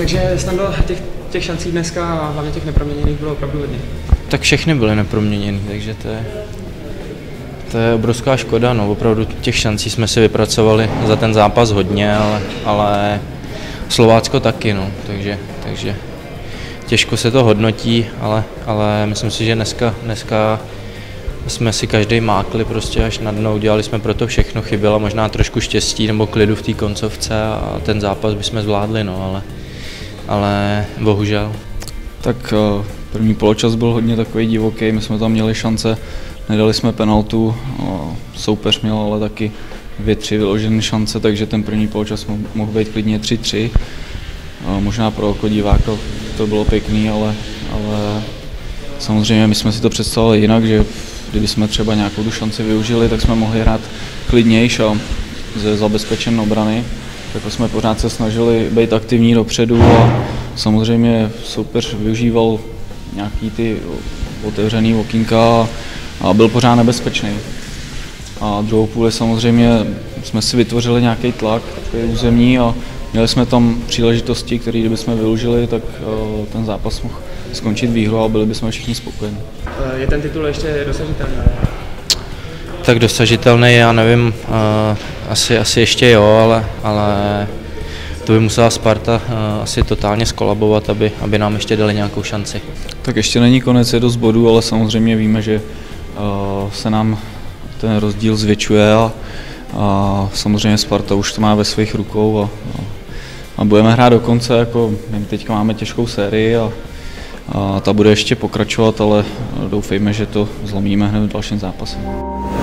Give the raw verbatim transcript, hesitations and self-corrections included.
Takže snadno těch, těch šancí dneska a hlavně těch neproměněných bylo opravdu hodně. Tak všechny byly neproměněné, takže to je, to je obrovská škoda. No. Opravdu těch šancí jsme si vypracovali za ten zápas hodně, ale, ale Slovácko taky, no. takže, takže těžko se to hodnotí, ale, ale myslím si, že dneska, dneska jsme si každý mákli prostě až na dno, udělali jsme pro to všechno, chyběla možná trošku štěstí nebo klidu v té koncovce a ten zápas bychom zvládli, no, ale, ale bohužel. Tak první poločas byl hodně takový divoký, my jsme tam měli šance, nedali jsme penaltu, soupeř měl ale taky dvě, tři vyložené šance, takže ten první poločas mohl být klidně tři tři. Možná pro oko diváka to bylo pěkný, ale, ale samozřejmě my jsme si to představili jinak, že kdyby jsme třeba nějakou tu šanci využili, tak jsme mohli hrát klidnějš a ze zabezpečené obrany. Tak jsme pořád se snažili být aktivní dopředu a samozřejmě soupeř využíval nějaký ty otevřený okýnka a byl pořád nebezpečný. A druhou půli samozřejmě jsme si vytvořili nějaký tlak, takový územní a měli jsme tam příležitosti, které kdybychom využili, tak ten zápas mohl skončit výhrou a byli bychom všichni spokojeni. Je ten titul ještě dosažitelný? Tak dosažitelný, já nevím, uh, asi, asi ještě jo, ale, ale to by musela Sparta uh, asi totálně skolabovat, aby, aby nám ještě dali nějakou šanci. Tak ještě není konec, je dost bodů, ale samozřejmě víme, že uh, se nám ten rozdíl zvětšuje a, a samozřejmě Sparta už to má ve svých rukou a, a, a budeme hrát do konce, jako my teďka máme těžkou sérii a, a ta bude ještě pokračovat, ale doufejme, že to zlomíme hned v dalším zápase.